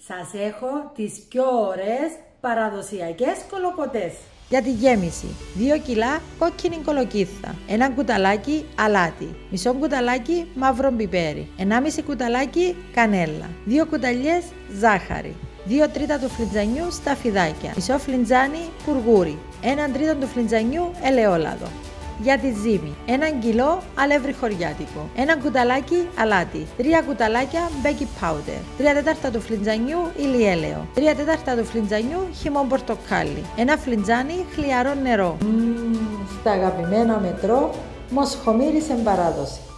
Σας έχω τις πιο ωραίες παραδοσιακές κολοκοτές. Για τη γέμιση, 2 κιλά κόκκινη κολοκύθα, 1 κουταλάκι αλάτι, μισό κουταλάκι μαύρο πιπέρι, 1,5 κουταλάκι κανέλα, 2 κουταλιές ζάχαρη, 2 τρίτα του φλιτζανιού σταφιδάκια, μισό φλιτζάνι πουργούρι, 1 τρίτο του φλιτζανιού ελαιόλαδο. Για τη ζύμη, 1 κιλό αλεύρι χωριάτικο, 1 κουταλάκι αλάτι, 3 κουταλάκια baking powder, 3 τέταρτα του φλιτζανιού ηλιέλαιο, 3 τέταρτα του φλιτζανιού χυμό πορτοκάλι, 1 φλιτζάνι χλιαρό νερό. Στα αγαπημένα μετρό, μοσχομύρι σε παράδοση.